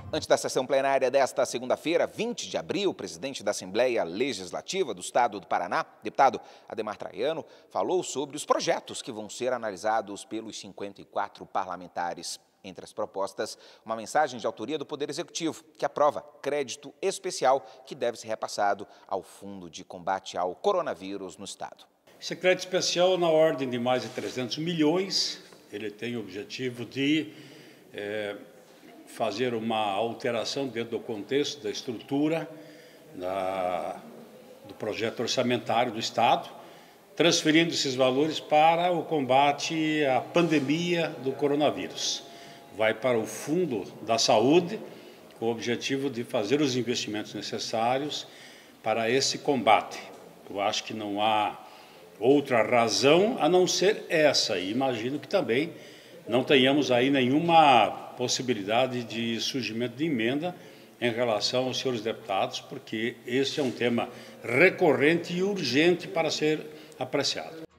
Antes da sessão plenária desta segunda-feira, 20 de abril, o presidente da Assembleia Legislativa do Estado do Paraná, deputado Adhemar Traiano, falou sobre os projetos que vão ser analisados pelos 54 parlamentares. Entre as propostas, uma mensagem de autoria do Poder Executivo, que aprova crédito especial que deve ser repassado ao Fundo de Combate ao Coronavírus no Estado. Esse crédito especial, na ordem de mais de 300 milhões, ele tem o objetivo de fazer uma alteração dentro do contexto da estrutura do projeto orçamentário do Estado, transferindo esses valores para o combate à pandemia do coronavírus. Vai para o Fundo da Saúde, com o objetivo de fazer os investimentos necessários para esse combate. Eu acho que não há outra razão a não ser essa, e imagino que também não tenhamos aí nenhuma possibilidade de surgimento de emenda em relação aos senhores deputados, porque este é um tema recorrente e urgente para ser apreciado.